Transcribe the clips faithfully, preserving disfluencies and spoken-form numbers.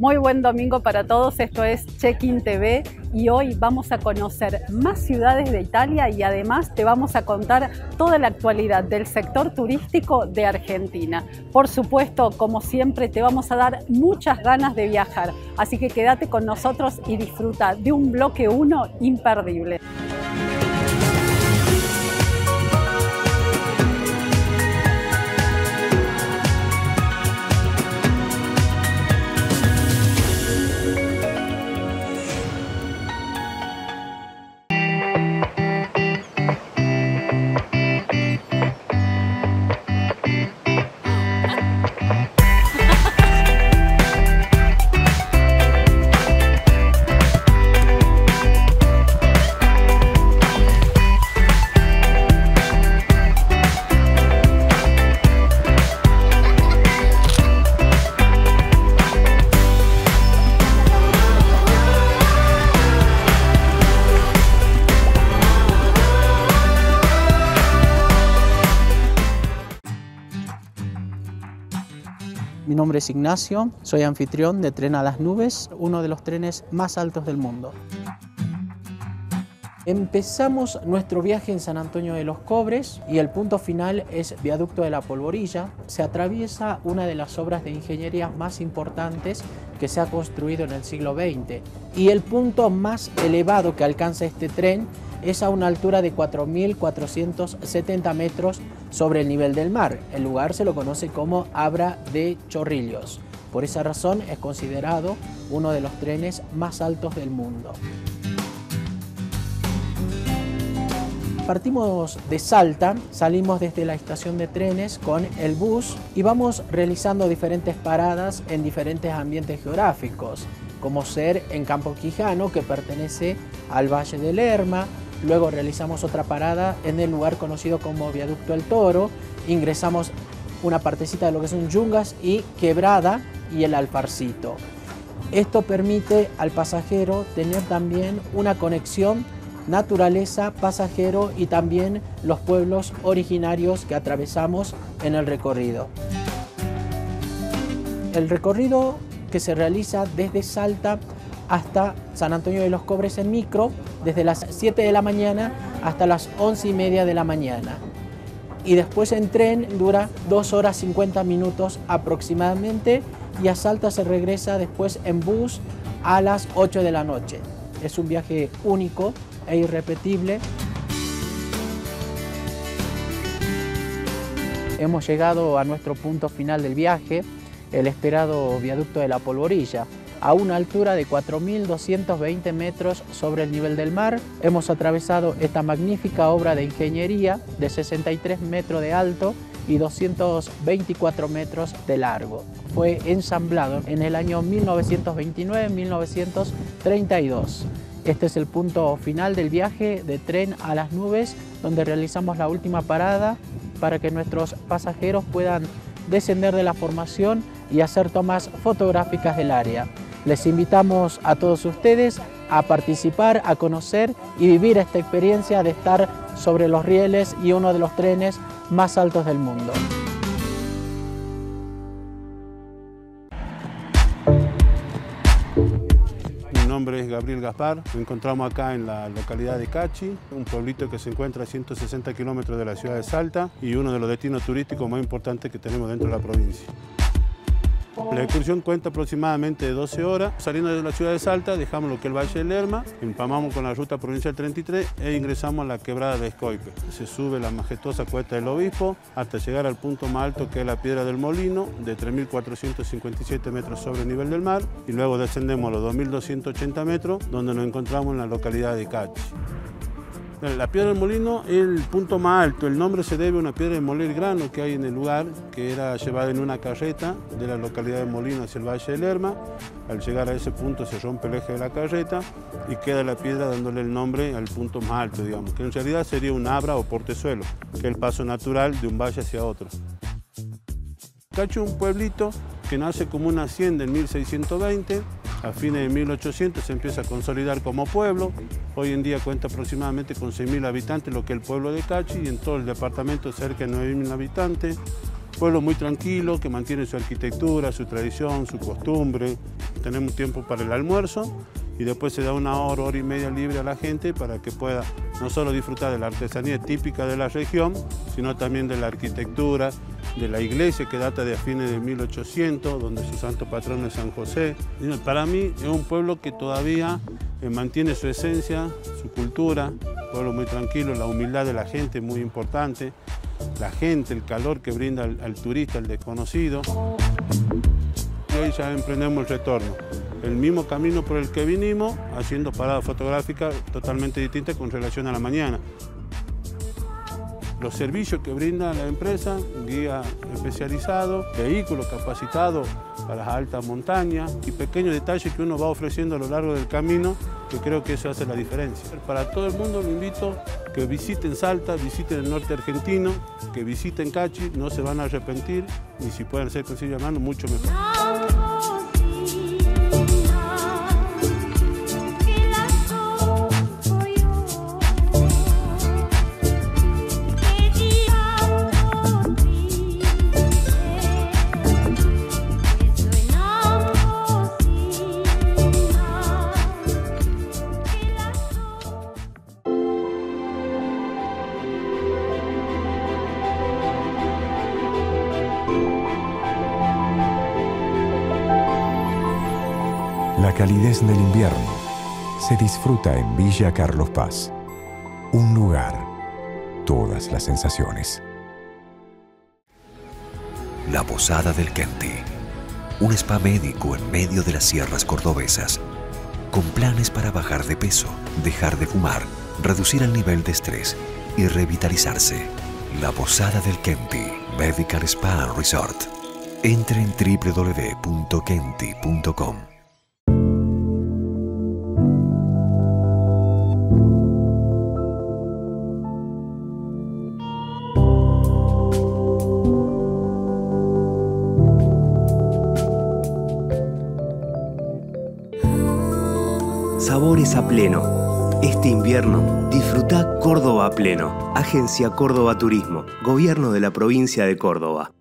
Muy buen domingo para todos, esto es Check-in T V y hoy vamos a conocer más ciudades de Italia y además te vamos a contar toda la actualidad del sector turístico de Argentina. Por supuesto, como siempre, te vamos a dar muchas ganas de viajar, así que quédate con nosotros y disfruta de un bloque uno imperdible. Mi nombre es Ignacio, soy anfitrión de Tren a las Nubes, uno de los trenes más altos del mundo. Empezamos nuestro viaje en San Antonio de los Cobres y el punto final es Viaducto de la Polvorilla. Se atraviesa una de las obras de ingeniería más importantes que se ha construido en el siglo veinte. Y el punto más elevado que alcanza este tren es a una altura de cuatro mil cuatrocientos setenta metros sobre el nivel del mar. El lugar se lo conoce como Abra de Chorrillos. Por esa razón es considerado uno de los trenes más altos del mundo. Partimos de Salta, salimos desde la estación de trenes con el bus y vamos realizando diferentes paradas en diferentes ambientes geográficos, como ser en Campo Quijano, que pertenece al Valle del Lerma. Luego realizamos otra parada en el lugar conocido como Viaducto El Toro. Ingresamos una partecita de lo que son Yungas y Quebrada y el Alfarcito. Esto permite al pasajero tener también una conexión naturaleza, pasajero y también los pueblos originarios que atravesamos en el recorrido. El recorrido que se realiza desde Salta hasta San Antonio de los Cobres en micro, desde las siete de la mañana hasta las once y media de la mañana. Y después en tren dura dos horas cincuenta minutos aproximadamente y a Salta se regresa después en bus a las ocho de la noche. Es un viaje único e irrepetible. Hemos llegado a nuestro punto final del viaje, el esperado Viaducto de la Polvorilla, a una altura de cuatro mil doscientos veinte metros sobre el nivel del mar. Hemos atravesado esta magnífica obra de ingeniería de sesenta y tres metros de alto y doscientos veinticuatro metros de largo. Fue ensamblado en el año mil novecientos veintinueve a mil novecientos treinta y dos. Este es el punto final del viaje de Tren a las Nubes, donde realizamos la última parada para que nuestros pasajeros puedan descender de la formación y hacer tomas fotográficas del área. Les invitamos a todos ustedes a participar, a conocer y vivir esta experiencia de estar sobre los rieles y uno de los trenes más altos del mundo. Mi nombre es Gabriel Gaspar, nos encontramos acá en la localidad de Cachi, un pueblito que se encuentra a ciento sesenta kilómetros de la ciudad de Salta y uno de los destinos turísticos más importantes que tenemos dentro de la provincia. La excursión cuenta aproximadamente de doce horas. Saliendo de la ciudad de Salta, dejamos lo que es el Valle del Lerma, empamamos con la ruta provincial treinta y tres e ingresamos a la quebrada de Escoipe. Se sube la majestuosa cuesta del Obispo hasta llegar al punto más alto, que es la Piedra del Molino, de tres mil cuatrocientos cincuenta y siete metros sobre el nivel del mar, y luego descendemos a los dos mil doscientos ochenta metros, donde nos encontramos en la localidad de Cachi. La Piedra del Molino es el punto más alto. El nombre se debe a una piedra de moler grano que hay en el lugar, que era llevada en una carreta de la localidad de Molino hacia el Valle del Lerma. Al llegar a ese punto se rompe el eje de la carreta y queda la piedra dándole el nombre al punto más alto, digamos, que en realidad sería un abra o portezuelo, que es el paso natural de un valle hacia otro. Cachi es un pueblito que nace como una hacienda en mil seiscientos veinte. A fines de mil ochocientos se empieza a consolidar como pueblo. Hoy en día cuenta aproximadamente con seis mil habitantes, lo que es el pueblo de Cachi, y en todo el departamento cerca de nueve mil habitantes. pueblo muy tranquilo, que mantiene su arquitectura, su tradición, su costumbre. Tenemos tiempo para el almuerzo y después se da una hora, hora y media libre a la gente para que pueda no solo disfrutar de la artesanía típica de la región, sino también de la arquitectura, de la iglesia que data de a fines de mil ochocientos, donde su santo patrono es San José. Para mí es un pueblo que todavía mantiene su esencia, su cultura, un pueblo muy tranquilo, la humildad de la gente es muy importante, la gente, el calor que brinda al, al turista, al desconocido. Y hoy ya emprendemos el retorno, el mismo camino por el que vinimos, haciendo paradas fotográficas totalmente distintas con relación a la mañana. Los servicios que brinda la empresa, guía especializado, vehículos capacitados para las altas montañas y pequeños detalles que uno va ofreciendo a lo largo del camino, que creo que eso hace la diferencia. Para todo el mundo lo invito a que visiten Salta, visiten el norte argentino, que visiten Cachi, no se van a arrepentir y si pueden hacer con Silvia Mano, mucho mejor. La calidez del invierno se disfruta en Villa Carlos Paz. Un lugar, todas las sensaciones. La Posada del Kenti. Un spa médico en medio de las sierras cordobesas. Con planes para bajar de peso, dejar de fumar, reducir el nivel de estrés y revitalizarse. La Posada del Kenti Medical Spa and Resort. Entre en w w w punto kenti punto com. Sabores a pleno. Este invierno, disfruta Córdoba a pleno. Agencia Córdoba Turismo. Gobierno de la provincia de Córdoba.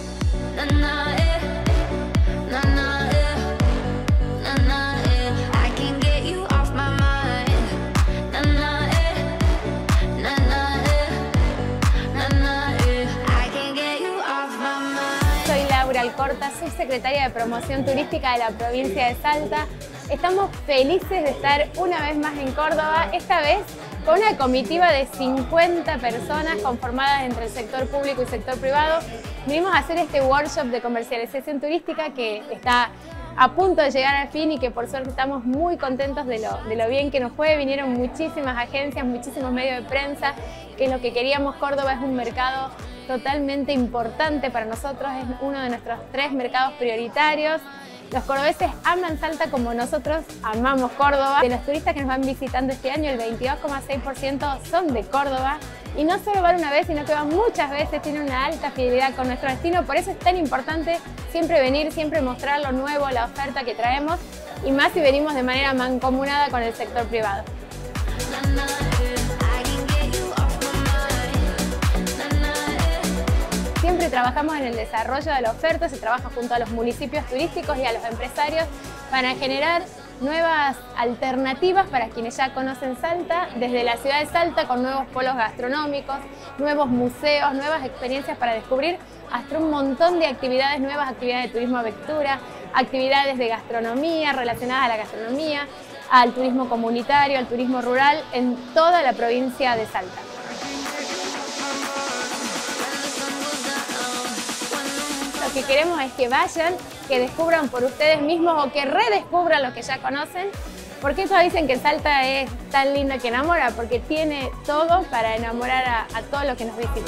Soy Laura Alcorta, soy secretaria de Promoción Turística de la provincia de Salta. Estamos felices de estar una vez más en Córdoba, esta vez con una comitiva de cincuenta personas conformadas entre el sector público y sector privado. Vinimos a hacer este workshop de comercialización turística que está a punto de llegar al fin y que por suerte estamos muy contentos de lo, de lo bien que nos fue. Vinieron muchísimas agencias, muchísimos medios de prensa, que es lo que queríamos. Córdoba es un mercado totalmente importante para nosotros, es uno de nuestros tres mercados prioritarios. Los cordobeses aman Salta como nosotros amamos Córdoba. De los turistas que nos van visitando este año, el veintidós coma seis por ciento son de Córdoba. Y no solo van una vez, sino que van muchas veces, tienen una alta fidelidad con nuestro destino. Por eso es tan importante siempre venir, siempre mostrar lo nuevo, la oferta que traemos. Y más si venimos de manera mancomunada con el sector privado. Siempre trabajamos en el desarrollo de la oferta, se trabaja junto a los municipios turísticos y a los empresarios para generar nuevas alternativas para quienes ya conocen Salta, desde la ciudad de Salta con nuevos polos gastronómicos, nuevos museos, nuevas experiencias para descubrir, hasta un montón de actividades nuevas, actividades de turismo aventura, actividades de gastronomía relacionadas a la gastronomía, al turismo comunitario, al turismo rural en toda la provincia de Salta. Lo que queremos es que vayan, que descubran por ustedes mismos o que redescubran lo que ya conocen. ¿Por qué todos dicen que Salta es tan lindo que enamora? Porque tiene todo para enamorar a, a todos los que nos visitan.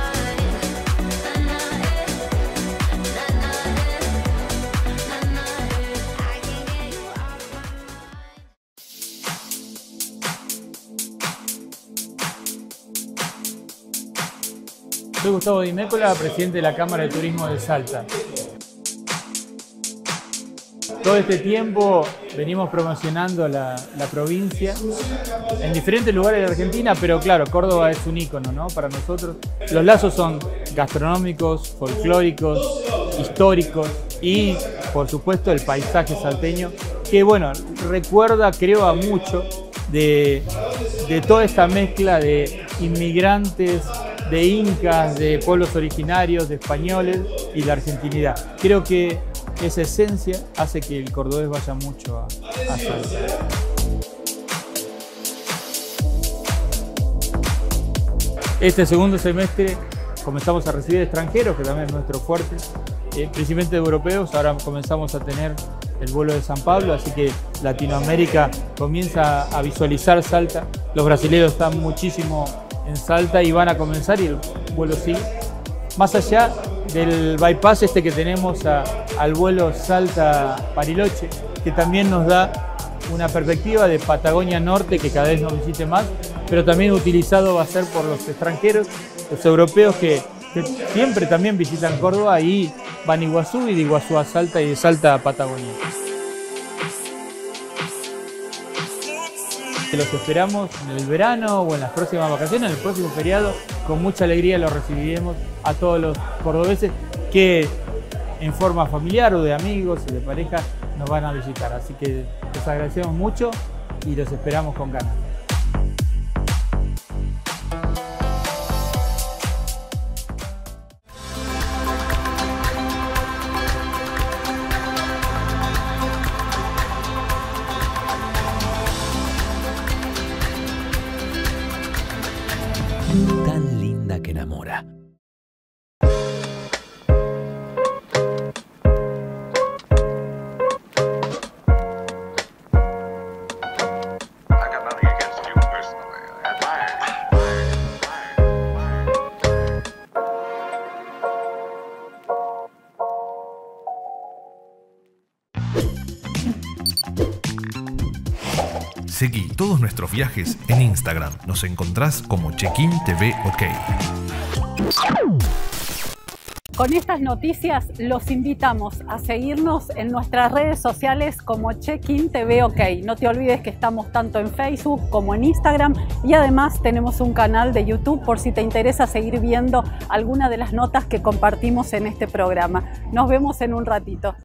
Soy Gustavo Di Mécola, presidente de la Cámara de Turismo de Salta. todo este tiempo venimos promocionando la, la provincia en diferentes lugares de Argentina, pero claro, Córdoba es un ícono, ¿no? Para nosotros. Los lazos son gastronómicos, folclóricos, históricos y, por supuesto, el paisaje salteño, que, bueno, recuerda, creo, a mucho de, de toda esta mezcla de inmigrantes, de incas, de pueblos originarios, de españoles y la argentinidad. Creo que esa esencia hace que el cordobés vaya mucho a, a Salta. Este segundo semestre comenzamos a recibir extranjeros, que también es nuestro fuerte, eh, principalmente europeos. Ahora comenzamos a tener el vuelo de San Pablo, así que Latinoamérica comienza a visualizar Salta. Los brasileños están muchísimo en Salta y van a comenzar y el vuelo sigue. Más allá del bypass este que tenemos a, al vuelo Salta-Bariloche, que también nos da una perspectiva de Patagonia Norte que cada vez nos visite más, pero también utilizado va a ser por los extranjeros, los europeos que, que siempre también visitan Córdoba y van a Iguazú y de Iguazú a Salta y de Salta a Patagonia. Los esperamos en el verano o en las próximas vacaciones, en el próximo feriado. Con mucha alegría los recibiremos a todos los cordobeses que en forma familiar o de amigos o de pareja nos van a visitar. Así que les agradecemos mucho y los esperamos con ganas. Tan linda que enamora. Seguí todos nuestros viajes en Instagram. Nos encontrás como Check-in T V OK. Con estas noticias los invitamos a seguirnos en nuestras redes sociales como Check-in T V OK. No te olvides que estamos tanto en Facebook como en Instagram y además tenemos un canal de YouTube por si te interesa seguir viendo alguna de las notas que compartimos en este programa. Nos vemos en un ratito.